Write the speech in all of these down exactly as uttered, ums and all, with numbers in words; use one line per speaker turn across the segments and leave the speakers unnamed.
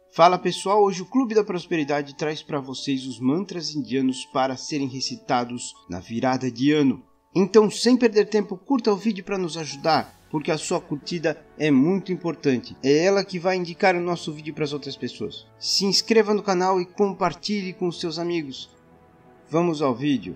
Fala pessoal, hoje o Clube da Prosperidade traz para vocês os mantras indianos para serem recitados na virada de ano. Então, sem perder tempo, curta o vídeo para nos ajudar, porque a sua curtida é muito importante. É ela que vai indicar o nosso vídeo para as outras pessoas. Se inscreva no canal e compartilhe com os seus amigos. Vamos ao vídeo.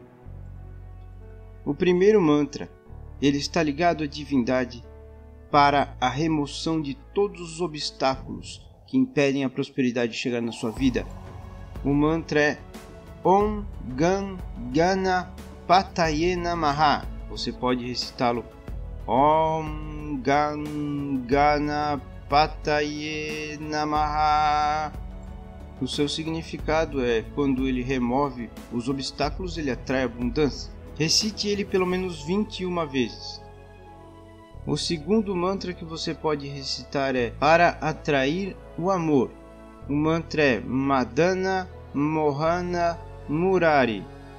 O primeiro mantra, ele está ligado à divindade para a remoção de todos os obstáculos que impedem a prosperidade de chegar na sua vida. O mantra é Om Gan Gana Pataye Namaha. Você pode recitá-lo Om Gan Gana Pataye Namaha. O seu significado é: quando ele remove os obstáculos, ele atrai abundância. Recite ele pelo menos vinte e uma vezes. O segundo mantra que você pode recitar é para atrair o amor. O mantra é Madana Mohana Murari.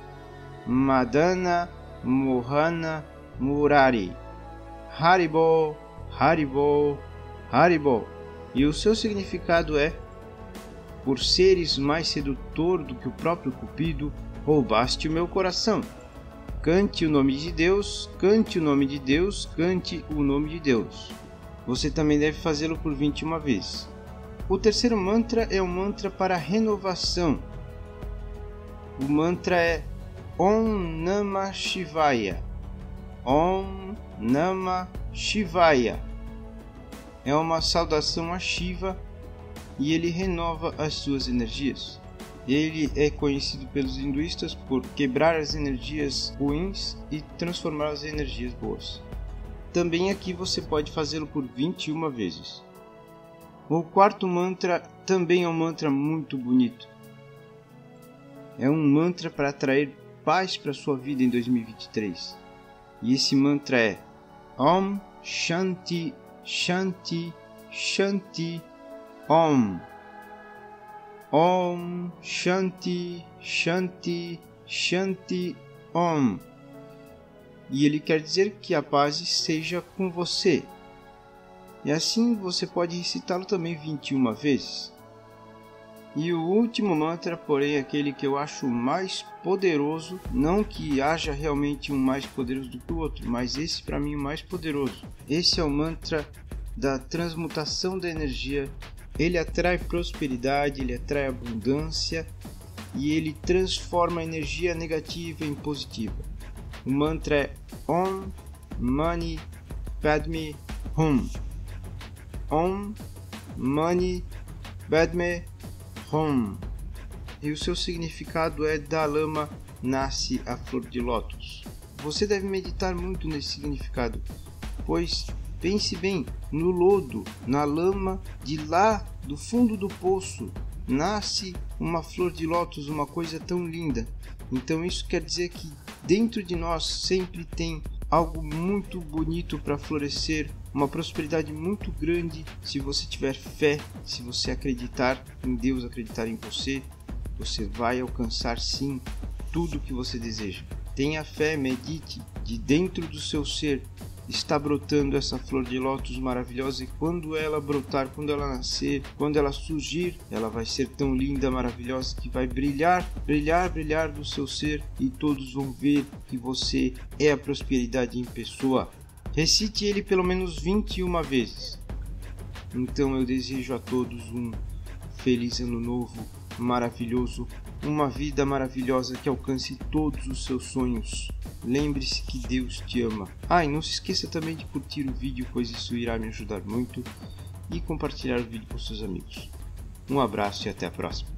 Madana Mohana Murari. Haribo, Haribo, Haribo. E o seu significado é: por seres mais sedutor do que o próprio Cupido, roubaste o meu coração. Cante o nome de Deus, cante o nome de Deus, cante o nome de Deus. Você também deve fazê-lo por vinte e uma vezes. O terceiro mantra é um mantra para renovação. O mantra é Om Namah Shivaya. Om Namah Shivaya. É uma saudação a Shiva e ele renova as suas energias. Ele é conhecido pelos hinduístas por quebrar as energias ruins e transformá-las em energias boas. Também aqui você pode fazê-lo por vinte e uma vezes. O quarto mantra também é um mantra muito bonito. É um mantra para atrair paz para a sua vida em dois mil e vinte e três. E esse mantra é Om Shanti Shanti Shanti Om. Om Shanti Shanti Shanti Om. E ele quer dizer que a paz seja com você. E assim você pode recitá-lo também vinte e uma vezes. E o último mantra, porém, aquele que eu acho mais poderoso, não que haja realmente um mais poderoso do que o outro, mas esse para mim é o mais poderoso. Esse é o mantra da transmutação da energia. Ele atrai prosperidade, ele atrai abundância e ele transforma a energia negativa em positiva. O mantra é Om Mani Padme Hum. Om Mani Padme Hum. E o seu significado é: da lama nasce a flor de lótus. Você deve meditar muito nesse significado, pois pense bem, no lodo, na lama, de lá do fundo do poço, nasce uma flor de lótus, uma coisa tão linda. Então isso quer dizer que dentro de nós sempre tem algo muito bonito para florescer, uma prosperidade muito grande. Se você tiver fé, se você acreditar em Deus, acreditar em você, você vai alcançar sim tudo o que você deseja. Tenha fé, medite, de dentro do seu ser está brotando essa flor de lótus maravilhosa, e quando ela brotar, quando ela nascer, quando ela surgir, ela vai ser tão linda, maravilhosa, que vai brilhar, brilhar, brilhar do seu ser, e todos vão ver que você é a prosperidade em pessoa. Recite ele pelo menos vinte e uma vezes. Então eu desejo a todos um feliz ano novo, maravilhoso, uma vida maravilhosa que alcance todos os seus sonhos. Lembre-se que Deus te ama. Ah, e não se esqueça também de curtir o vídeo, pois isso irá me ajudar muito, e compartilhar o vídeo com seus amigos. Um abraço e até a próxima.